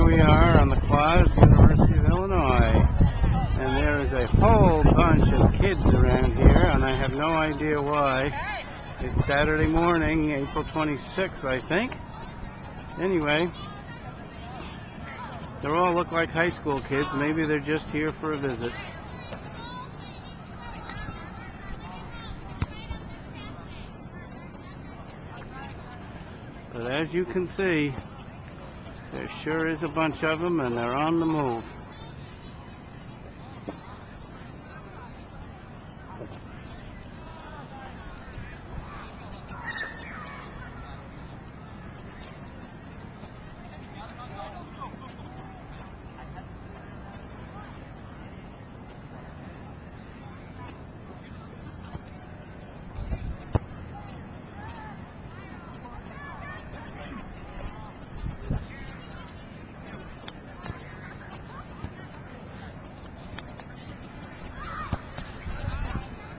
we are on the quad at the University of Illinois, and there is a whole bunch of kids around here, and I have no idea why. It's Saturday morning, April 26th, I think. Anyway, they all look like high school kids. Maybe they're just here for a visit. But as you can see, there sure is a bunch of them, and they're on the move.